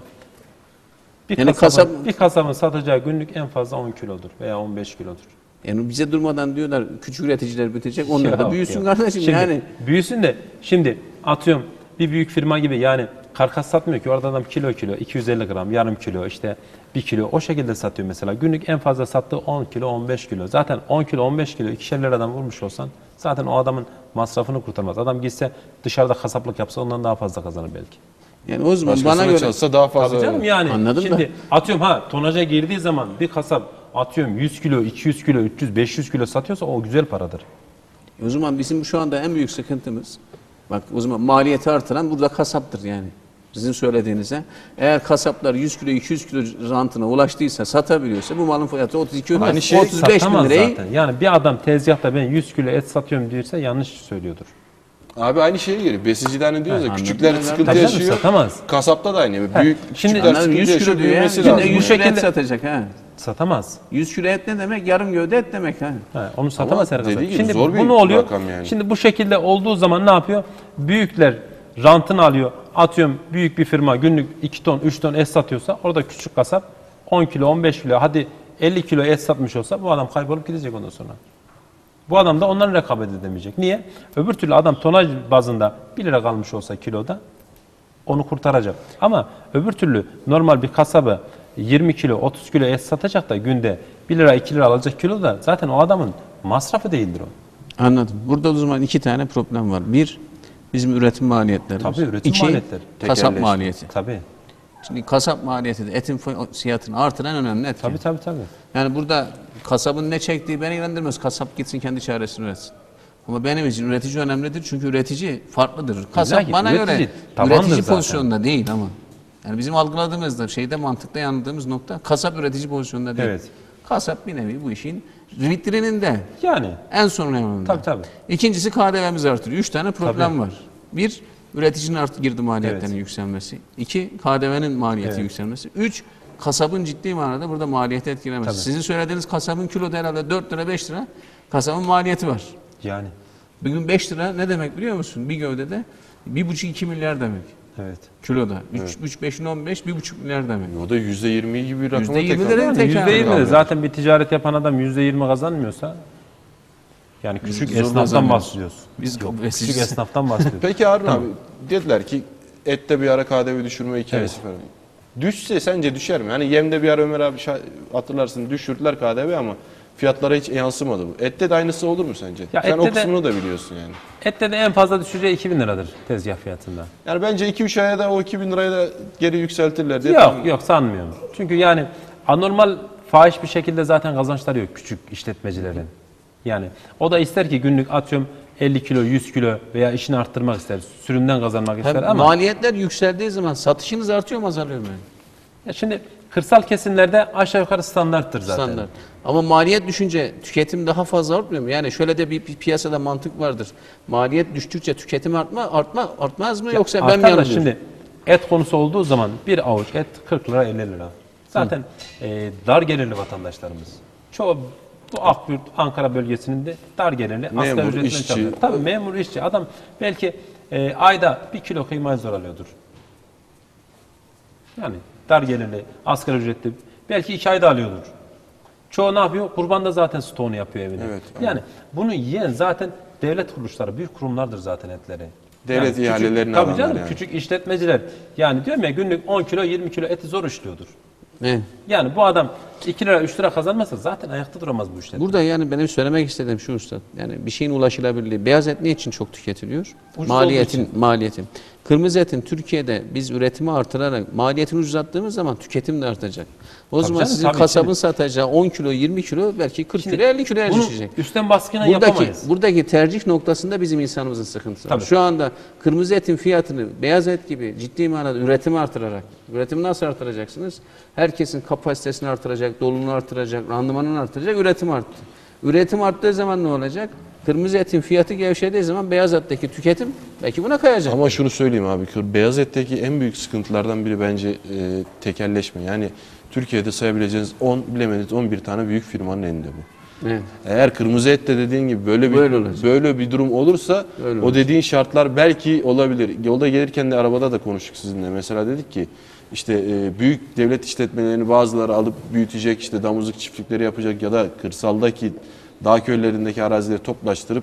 Bir, Yani kasabın, kasap- bir kasabın satacağı günlük en fazla on kilodur veya on beş kilodur. Yani bize durmadan diyorlar küçük üreticiler bitecek. Onlar da Ya, büyüsün ya. kardeşim Şimdi, yani. Büyüsün de şimdi atıyorum bir büyük firma gibi yani karkas satmıyor ki orada adam kilo kilo iki yüz elli gram yarım kilo işte bir kilo o şekilde satıyor mesela. Günlük en fazla sattığı on kilo on beş kilo. Zaten on kilo on beş kilo ikişer liradan vurmuş olsan zaten o adamın masrafını kurtarmaz. Adam gitse dışarıda kasaplık yapsa ondan daha fazla kazanır belki. Yani o zaman Başkasına bana göre çalışsa daha fazla. Tabii canım verir. yani. Anladım Şimdi da. atıyorum ha tonaja girdiği zaman bir kasap atıyorum yüz kilo, iki yüz kilo, üç yüz, beş yüz kilo satıyorsa o güzel paradır. o zaman bizim şu anda en büyük sıkıntımız bak o zaman maliyeti artıran burada kasaptır yani. Sizin söylediğinize. Eğer kasaplar yüz kilo iki yüz kilo rantına ulaştıysa satabiliyorsa bu malın fiyatı otuz iki Aynı şey otuz beş bin Satamaz lirayı zaten. Yani bir adam tezgahta ben yüz kilo et satıyorum diyorsa yanlış söylüyordur. Abi aynı şeye geliyor. Besicilerin diyoruz ya anladım. küçükler Ben- sıkıntı Tabii canım, yaşıyor. satamaz. Kasapta da aynı. He, Büyük şimdi- küçükler Anladım, sıkıntı yüz yaşıyor. kilo diyor ya. Büyümesi Şimdi lazım. yüz Bu kilo et şekilde- satacak ha. Satamaz. yüz kilo et ne demek? Yarım gövde et demek ha. Ha, onu satamaz her dediği kadar. gibi Şimdi zor bir bu ne oluyor? rakam yani. Şimdi bu şekilde olduğu zaman ne yapıyor? Büyükler rantını alıyor. Atıyorum büyük bir firma günlük iki ton üç ton et satıyorsa orada küçük kasap on kilo on beş kilo hadi elli kilo et satmış olsa bu adam kaybolup gidecek ondan sonra. Bu adam da onların rekabet edemeyecek. Niye? Öbür türlü adam tonaj bazında bir lira kalmış olsa kiloda onu kurtaracak. Ama öbür türlü normal bir kasabı yirmi kilo otuz kilo et satacak da günde bir lira iki lira alacak kilo da zaten o adamın masrafı değildir o. Anladım. Burada o zaman iki tane problem var. Bir, bizim üretim maliyetlerimiz. Tabii üretim İki, maliyetleri. kasap Tekelleşme. maliyeti. Tabii. Şimdi kasap maliyeti de etin fiyatını artıran önemli etken. Tabii tabii tabii. Yani burada kasabın ne çektiği beni ilgilendirmez. Kasap gitsin kendi çaresini üretsin. Ama benim için üretici önemlidir çünkü üretici farklıdır. Kasap İlla ki bana üretici göre tabandır üretici zaten. pozisyonunda değil ama. Yani bizim algıladığımızda şeyde mantıkta yanıldığımız nokta kasap üretici pozisyonunda değil. Evet. Kasap bir nevi bu işin vitrininde Yani en son yanında. tabii tabii. İkincisi K D V'miz artırıyor. Üç tane problem Tabii. var. Bir, üreticinin artık girdi maliyetlerinin Evet. yükselmesi. İki, K D V'nin maliyeti Evet. yükselmesi. Üç, kasabın ciddi manada burada maliyeti etkilemesi. Tabii. Sizin söylediğiniz kasabın kiloda herhalde dört lira beş lira kasabın maliyeti var. Yani Bugün beş lira ne demek biliyor musun? Bir gövdede bir buçuk iki milyar demek. evet. Kiloda. Üç, üç, beşin on beş, bir buçuk milyar demek. O da yüzde yirmi gibi bir rakama Yüzde yirmi tekabül de ediyor. değil, Yüzde tekrar. yirmi de zaten bir ticaret yapan adam yüzde yirmi kazanmıyorsa yani küçük Zor esnaftan kazanıyoruz. bahsediyoruz. Biz Yok, besiciyiz. küçük esnaftan bahsediyoruz. Peki Harun abi dediler ki ette bir ara K D V düşürme hikayesi falan. Düşse sence düşer mi? Hani yemde bir ara Ömer abi şa- hatırlarsın düşürdüler K D V ama fiyatlara hiç yansımadı bu. Ette de aynısı olur mu sence? Ya Sen o ette de- kısmını da biliyorsun yani. Ette de en fazla düşeceği iki bin liradır tezgah fiyatında. Yani bence iki üç aya da o iki bin lirayı da geri yükseltirler diye. Yok tahmin- yok sanmıyorum. Çünkü yani anormal fahiş bir şekilde zaten kazançları yok küçük işletmecilerin. Yani o da ister ki günlük atıyorum elli kilo yüz kilo veya işini arttırmak ister. Sürümden kazanmak ister Hem ama maliyetler yükseldiği zaman satışınız artıyor mu azalıyor mu? Yani? ya şimdi kırsal kesimlerde aşağı yukarı standarttır zaten. Standart. Ama maliyet düşünce tüketim daha fazla artmıyor mu? Yani şöyle de bir, bir piyasada mantık vardır. Maliyet düştükçe tüketim artma, artma artmaz mı yoksa ben mi Artar da yanılıyorum? şimdi et konusu olduğu zaman bir avuç et kırk lira elli lira. Zaten e, dar gelirli vatandaşlarımız. Çoğu bu Akbürt, Ankara bölgesinin de dar gelirli Memur, asgari ücretle işçi. çalışıyor. Tabii memur işçi. Adam belki e, ayda bir kilo kıymayı zor alıyordur. Yani dar gelirli, asgari ücretli belki iki ayda alıyordur. Çoğu ne yapıyor? Kurban da zaten stoğunu yapıyor evine. Evet, yani bunu yiyen zaten devlet kuruluşları, büyük kurumlardır zaten etleri. Devlet Yani ihalelerini küçük, tabii alanlar canım, yani. küçük işletmeciler. Yani diyorum ya, günlük on kilo yirmi kilo eti zor işliyordur. Evet. Yani bu adam iki lira üç lira kazanmazsa zaten ayakta duramaz bu işletme. Burada yani benim söylemek istediğim şu usta. Yani bir şeyin ulaşılabilirliği. Beyaz et ne için çok tüketiliyor? Ucuz Maliyetin, olduğu için. maliyetin. Kırmızı etin Türkiye'de biz üretimi artırarak maliyetini uzattığımız zaman tüketim de artacak. O Tabii zaman canım, sizin tabii. kasabın Şimdi- satacağı on kilo yirmi kilo belki kırk Şimdi kilo elli kiloya bunu düşecek. üstten baskıyla Buradaki, yapamayız. buradaki tercih noktasında bizim insanımızın sıkıntısı var. Tabii. Şu anda kırmızı etin fiyatını beyaz et gibi ciddi manada üretimi artırarak, üretimi nasıl artıracaksınız? Herkesin kapasitesini artıracak, doluluğunu artıracak, randımanını artıracak, üretim arttı. Üretim arttığı zaman ne olacak? Kırmızı etin fiyatı gevşediği zaman beyaz etteki tüketim belki buna kayacak. Ama şunu söyleyeyim abi, kır- beyaz etteki en büyük sıkıntılardan biri bence e, tekelleşme. Yani Türkiye'de sayabileceğiniz on, bilemediniz on bir tane büyük firmanın elinde bu. Evet. Eğer kırmızı ette dediğin gibi böyle bir Böyle olacak. böyle bir durum olursa Öyle o olacak. dediğin şartlar belki olabilir. Yolda gelirken de arabada da konuştuk sizinle. Mesela dedik ki işte e, büyük devlet işletmelerini bazıları alıp büyütecek, işte damızlık çiftlikleri yapacak ya da kırsaldaki dağ köylerindeki arazileri toplaştırıp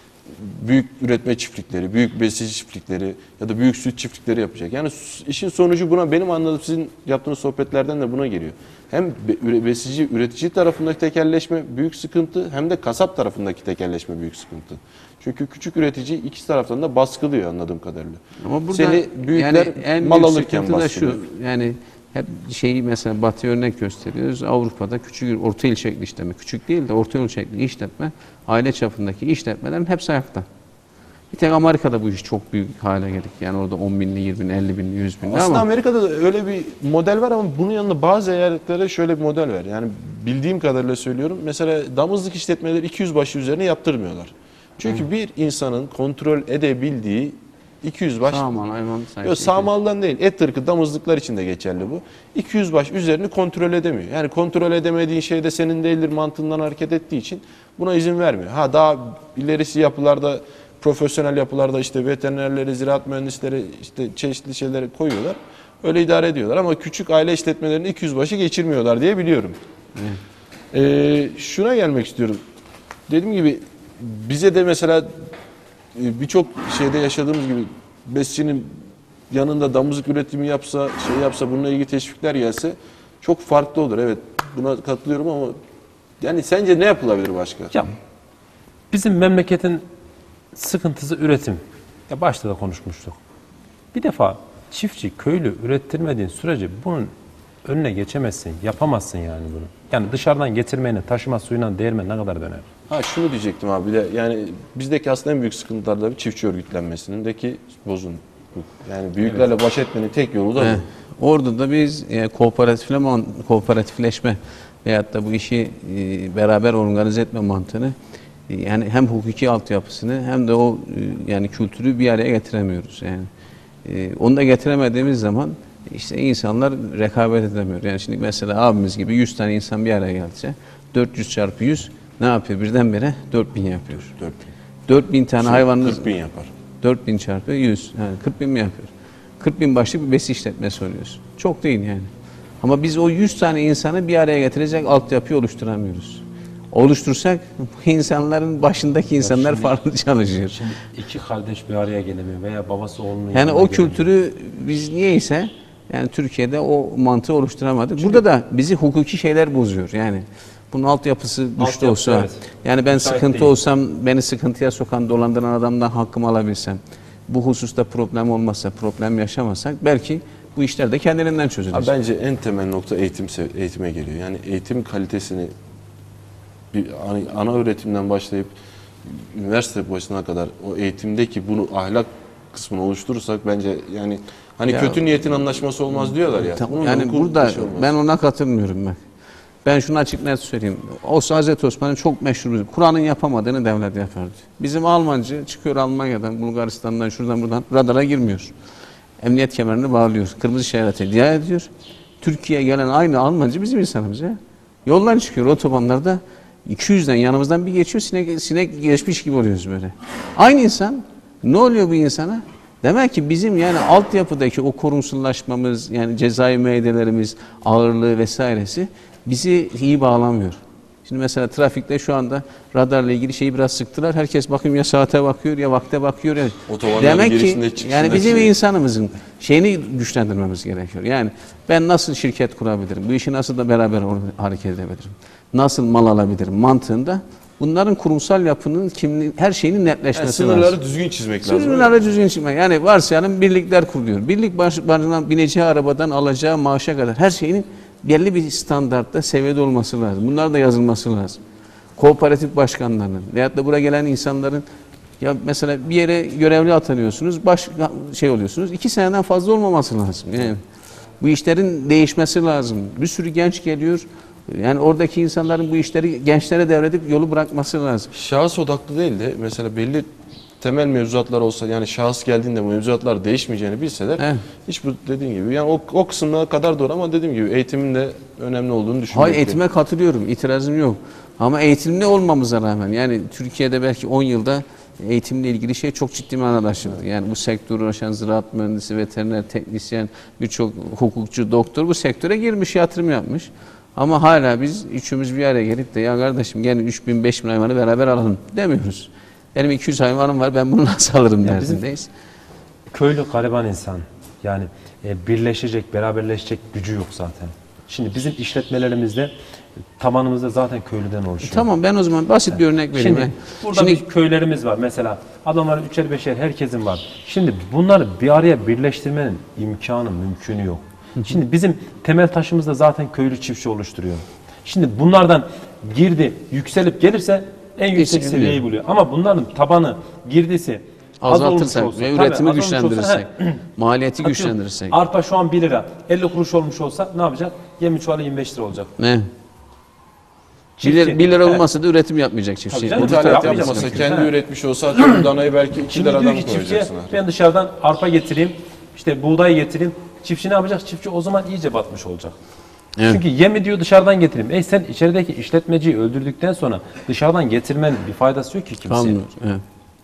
büyük üretme çiftlikleri, büyük besici çiftlikleri ya da büyük süt çiftlikleri yapacak. Yani s- işin sonucu buna, benim anladığım sizin yaptığınız sohbetlerden de buna geliyor. Hem be- üre- besici, üretici tarafındaki tekelleşme büyük sıkıntı, hem de kasap tarafındaki tekelleşme büyük sıkıntı. Çünkü küçük üretici ikisi taraftan da baskılıyor anladığım kadarıyla. Ama burada Seni büyükler yani en mal büyük alırken sıkıntı da baskılıyor. şu. Yani hep şeyi mesela Batı örnek gösteriyoruz. Avrupa'da küçük orta ölçekli işletme, küçük değil de orta ölçekli işletme, aile çapındaki işletmelerin hepsi ayakta. Bir tek Amerika'da bu iş çok büyük hale geldik. Yani orada on binli, yirmi binli, elli binli, yüz binli Aslında ama Amerika'da da öyle bir model var ama bunun yanında bazı eyaletlere şöyle bir model var. Yani bildiğim kadarıyla söylüyorum. Mesela damızlık işletmeleri iki yüz başı üzerine yaptırmıyorlar. Çünkü bir insanın kontrol edebildiği iki yüz baş. sağmal hayvan sayısı. Yok, sağmaldan değil. Et ırkı damızlıklar için de geçerli bu. iki yüz baş üzerini kontrol edemiyor. Yani kontrol edemediğin şey de senin değildir mantığından hareket ettiği için buna izin vermiyor. Ha, daha ilerisi yapılarda, profesyonel yapılarda işte veterinerleri, ziraat mühendisleri, işte çeşitli şeyleri koyuyorlar. Öyle idare ediyorlar ama küçük aile işletmelerini iki yüz başı geçirmiyorlar diye biliyorum. Ee, şuna gelmek istiyorum. Dediğim gibi bize de mesela e, birçok şeyde yaşadığımız gibi besicinin yanında damızlık üretimi yapsa, şey yapsa, bununla ilgili teşvikler gelse çok farklı olur. Evet, buna katılıyorum ama yani sence ne yapılabilir başka? Ya, bizim memleketin sıkıntısı üretim. Ya başta da konuşmuştuk. Bir defa çiftçi, köylü ürettirmediğin sürece bunun önüne geçemezsin, yapamazsın yani bunu. Yani dışarıdan getirmeyle, taşıma suyuna değirmen ne kadar döner? Ha, şunu diyecektim abi, bir de yani bizdeki aslında en büyük sıkıntılardan bir çiftçi örgütlenmesindeki bozun. Yani büyüklerle baş etmenin tek yolu da He. bu. Orada da biz e, kooperatifleşme, kooperatifleşme veyahut da bu işi e, beraber organize etme mantığını e, yani hem hukuki altyapısını hem de o e, yani kültürü bir araya getiremiyoruz. Yani e, onu da getiremediğimiz zaman işte insanlar rekabet edemiyor. Yani şimdi mesela abimiz gibi yüz tane insan bir araya gelse dört yüz çarpı yüz ne yapıyor? Birdenbire dört bin yapıyor. dört bin. dört bin tane hayvanınız kırk bin yapar. dört bin çarpı yüz. Yani kırk bin mi yapıyor? kırk bin başlık bir besi işletmesi oluyorsun. Çok değil yani. Ama biz o yüz tane insanı bir araya getirecek altyapıyı oluşturamıyoruz. Oluştursak bu insanların başındaki insanlar şimdi- farklı çalışıyor. Şimdi iki kardeş bir araya gelemiyor veya babası oğlunun Yani yanına o gelemiyor. kültürü biz niyeyse yani Türkiye'de o mantığı oluşturamadık. Burada da bizi hukuki şeyler bozuyor. Yani bunun altyapısı güçlü Altyapısı, olsa, evet. yani ben Müsait sıkıntı değil. olsam, beni sıkıntıya sokan, dolandıran adamdan hakkımı alabilsem, bu hususta problem olmazsa, problem yaşamasak belki bu işler de kendiliğinden çözülür. Abi bence en temel nokta eğitim, eğitime geliyor. Yani eğitim kalitesini bir ana, ana öğretimden başlayıp üniversite başına kadar o eğitimdeki bunu ahlak kısmını oluşturursak bence yani hani Ya- kötü niyetin anlaşması olmaz diyorlar ya. Tamam, Bunun yani hukuku burada bir şey olmaz. ben ona katılmıyorum ben. Ben şunu açık net söyleyeyim. O Hazreti Osman'ın çok meşhur, Kur'an'ın yapamadığını devlet yapardı. Bizim Almancı çıkıyor Almanya'dan, Bulgaristan'dan, şuradan buradan radara girmiyor. Emniyet kemerini bağlıyor. Kırmızı şerete riayet ediyor. Türkiye'ye gelen aynı Almancı bizim insanımız ya. Yoldan çıkıyor otobanlarda. iki yüzden yanımızdan bir geçiyor, sinek, sinek geçmiş gibi oluyoruz böyle. Aynı insan. Ne oluyor bu insana? Demek ki bizim yani altyapıdaki o kurumsallaşmamız, yani cezai müeyyidelerimiz, ağırlığı vesairesi bizi iyi bağlamıyor. Şimdi mesela trafikte şu anda radarla ilgili şeyi biraz sıktılar. Herkes bakıyorum ya saate bakıyor ya vakte bakıyor. Ya. Otobanların Demek ki girişinde, çıkışında yani bizim şey- insanımızın şeyini güçlendirmemiz gerekiyor. Yani ben nasıl şirket kurabilirim? Bu işi nasıl da beraber hareket edebilirim? Nasıl mal alabilirim? Mantığında bunların kurumsal yapının kimliği, her şeyinin Yani netleşmesi sınırları lazım. düzgün çizmek lazım. Sınırları düzgün çizmek. Yani varsayalım birlikler kuruluyor. Birlik baş- başından bineceği arabadan alacağı maaşa kadar her şeyin belli bir standartta, seviyede olması lazım. Bunlar da yazılması lazım. Kooperatif başkanlarının veyahut da buraya gelen insanların ya mesela bir yere görevli atanıyorsunuz, baş şey oluyorsunuz. iki seneden fazla olmaması lazım. Yani bu işlerin değişmesi lazım. Bir sürü genç geliyor. Yani oradaki insanların bu işleri gençlere devredip yolu bırakması lazım. Şahıs odaklı değil de mesela belli temel mevzuatlar olsa, yani şahıs geldiğinde bu mevzuatlar değişmeyeceğini bilseler, Evet. hiç bu dediğin gibi yani o, o kısmına kadar doğru, ama dediğim gibi eğitimin de önemli olduğunu düşünüyorum. Hayır, eğitime katılıyorum. İtirazım yok. Ama eğitimli olmamıza rağmen yani Türkiye'de belki on yılda eğitimle ilgili şey çok ciddi manada aşıldı. Yani bu sektörü uğraşan ziraat mühendisi, veteriner, teknisyen, birçok hukukçu, doktor bu sektöre girmiş, yatırım yapmış. Ama hala biz üçümüz bir araya gelip de ya kardeşim gelin üç bin beş bin hayvanı beraber alalım demiyoruz. Benim iki yüz hayvanım var, ben bunu nasıl alırım Ya bizim- derdindeyiz. Köylü gariban insan. Yani e, birleşecek, beraberleşecek gücü yok zaten. Şimdi bizim işletmelerimizde tabanımızda zaten köylüden oluşuyor. Tamam, ben o zaman basit bir örnek vereyim. Şimdi Ben- burada Şimdi bir köylerimiz var mesela. Adamların üçer beşer herkesin var. Şimdi bunları bir araya birleştirmenin imkanı, mümkünü yok. Şimdi bizim temel taşımız da zaten köylü çiftçi oluşturuyor. Şimdi bunlardan girdi yükselip gelirse en yüksek Geçici seviyeyi buluyor. Ama bunların tabanı, girdisi az olmuş azaltırsak olsa, ve tabii üretimi az olmuş olsa, güçlendirirsek, he, maliyeti atıyorum, güçlendirirsek. arpa şu an bir lira, elli kuruş olmuş olsa ne yapacak? yirmi çuvalı yirmi beş lira olacak. Ne? Çiftçi. bir lira Evet. olmasa da üretim yapmayacak çiftçi. Tabii canım. O İthalat Yapmayacak yapmasa, mısın? kendi Ha. üretmiş olsa atıyorum danayı belki iki Şimdi liradan diyor mı ki çiftçiye koyacaksın? ben dışarıdan arpa getireyim, işte buğday getireyim. Çiftçi ne yapacak? Çiftçi o zaman iyice batmış olacak. Evet. Çünkü yemi diyor dışarıdan getireyim. E sen içerideki işletmeciyi öldürdükten sonra dışarıdan getirmenin bir faydası yok ki kimseye. Kalmıyor. Evet.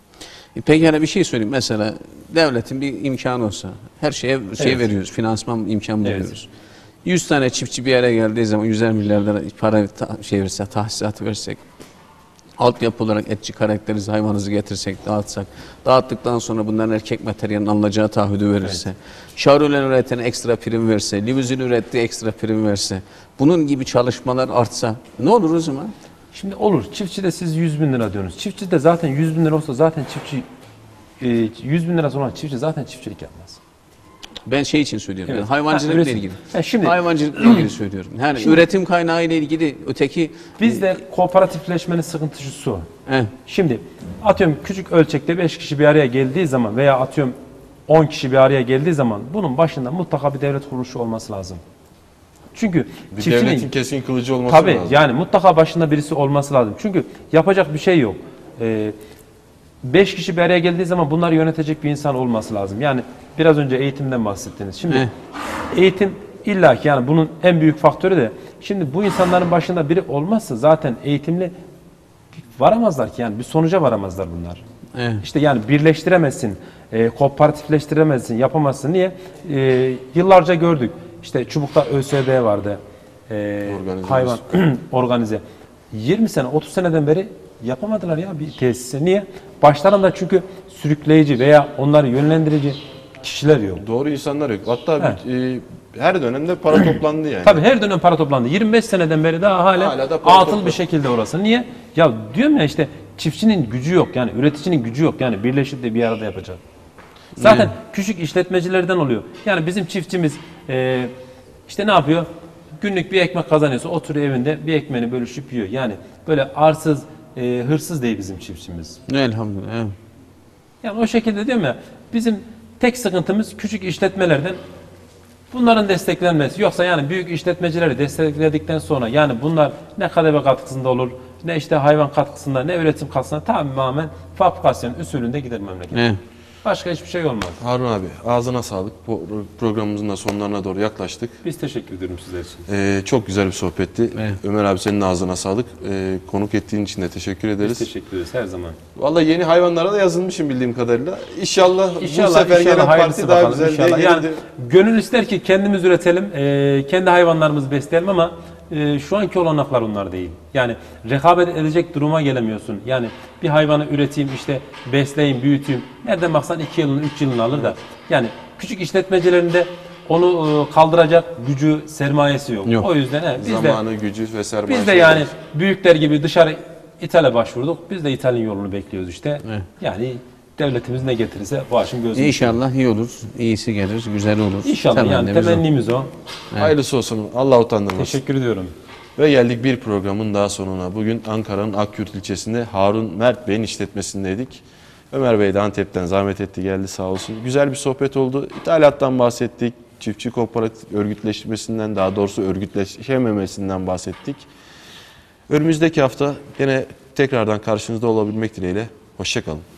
E peki hani bir şey söyleyeyim. Mesela devletin bir imkanı olsa her şeye şey Evet. veriyoruz. Finansman imkan Evet. veriyoruz. yüz tane çiftçi bir araya geldiği zaman yüzer milyar lira para ta- şey verse, tahsisat versek, altyapı olarak etçi karakteriz hayvanınızı getirsek, dağıtsak, dağıttıktan sonra bunların erkek materyalinin alınacağı taahhüdü verirse, şarölen üretene ekstra prim verse, limuzin ürettiği ekstra prim verse, bunun gibi çalışmalar artsa ne olur o zaman? Şimdi olur. Çiftçi de siz yüz bin lira diyorsunuz. Çiftçi de zaten yüz bin lira olsa zaten çiftçi e, yüz bin lirası olan çiftçi zaten çiftçilik yapmaz. Ben şey için söylüyorum. Evet. Yani hayvancılıkla Ha, üretim. ilgili. Ha, şimdi- hayvancılıkla ilgili söylüyorum. Yani üretim kaynağı ile ilgili öteki Bizde kooperatifleşmenin sıkıntısı şu. eh, Şimdi atıyorum küçük ölçekte beş kişi bir araya geldiği zaman veya atıyorum on kişi bir araya geldiği zaman bunun başında mutlaka bir devlet kuruluşu olması lazım. Çünkü Bir çiftçinin devletin kesin kılıcı olması tabii lazım. yani mutlaka başında birisi olması lazım. Çünkü yapacak bir şey yok. Ee, beş kişi bir araya geldiği zaman bunları yönetecek bir insan olması lazım. Yani biraz önce eğitimden bahsettiniz. Şimdi Eh. eğitim illaki yani bunun en büyük faktörü de şimdi bu insanların başında biri olmazsa zaten eğitimli varamazlar ki yani bir sonuca varamazlar bunlar. eh. İşte yani birleştiremezsin, e, kooperatifleştiremezsin, yapamazsın. Niye? E, yıllarca gördük. İşte Çubuk'ta ÖSB vardı. E, Organize hayvan organize. yirmi sene, otuz seneden beri yapamadılar ya bir tesise. Niye? Başlarında çünkü sürükleyici veya onları yönlendirici kişiler yok. Doğru insanlar yok. Hatta e, her dönemde para toplandı yani. Tabii her dönem para toplandı. yirmi beş seneden beri daha hala, Hala da para atıl toplanıyor. bir şekilde orası. Niye? Ya diyorum ya işte çiftçinin gücü yok. Yani üreticinin gücü yok. Yani birleşip de bir arada yapacak. Zaten küçük işletmecilerden oluyor. Yani bizim çiftçimiz e, işte ne yapıyor? Günlük bir ekmek kazanıyorsa oturuyor evinde bir ekmeğini bölüşüp yiyor. Yani böyle arsız, e, hırsız değil bizim çiftçimiz. Elhamdülillah. evet. Yani o şekilde diyorum ya bizim tek sıkıntımız küçük işletmelerden bunların desteklenmesi. Yoksa yani büyük işletmecileri destekledikten sonra yani bunlar ne kademe katkısında olur, ne işte hayvan katkısında, ne üretim katkısında tamamen fabrikasyon usulünde gider memleket. Eh. Başka hiçbir şey olmaz. Harun abi ağzına sağlık. Bu programımızın da sonlarına doğru yaklaştık. Biz teşekkür ediyorum sizler için. Ee, çok güzel bir sohbetti. Evet. Ömer abi senin ağzına sağlık. Ee, konuk ettiğin için de teşekkür Biz ederiz. teşekkür ederiz her zaman. Vallahi yeni hayvanlara da yazılmışım bildiğim kadarıyla. İnşallah, İnşallah, bu sefer inşallah gelen hayırlısı parti daha bakalım, güzel inşallah. diye Yani geldi. gönül ister ki kendimiz üretelim, e, kendi hayvanlarımızı besleyelim ama e, şu anki olanaklar onlar değil. Yani rekabet edecek duruma gelemiyorsun. Yani bir hayvanı üreteyim, işte besleyeyim, büyüteyim. Nereden baksan iki yılını, üç yılını alır da. Yani küçük işletmecilerinde onu e, kaldıracak gücü, sermayesi yok. Yok. O yüzden he, biz Zamanı, de gücü ve sermaye. biz de yani büyükler gibi dışarı İthal'e başvurduk. Biz de İthal'in yolunu bekliyoruz işte. Evet. Yani devletimiz ne getirirse başım gözüm. İnşallah iyi olur. İyisi gelir, güzel olur. İnşallah yani Temennimiz o. temennimiz o. Hayırlısı olsun. Allah utandırmasın. Teşekkür ediyorum. Ve geldik bir programın daha sonuna. Bugün Ankara'nın Akyurt ilçesinde Harun Mert Bey'in işletmesindeydik. Ömer Bey de Antep'ten zahmet etti, geldi sağ olsun. Güzel bir sohbet oldu. İthalattan bahsettik. Çiftçi kooperatif örgütleşmesinden, daha doğrusu örgütleşememesinden bahsettik. Önümüzdeki hafta yine tekrardan karşınızda olabilmek dileğiyle. Hoşça kalın.